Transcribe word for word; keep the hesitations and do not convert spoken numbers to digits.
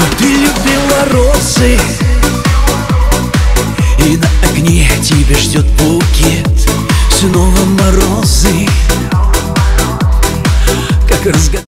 Ты любила розы, и на окне тебя ждет букет. Снова морозы, как разгадать.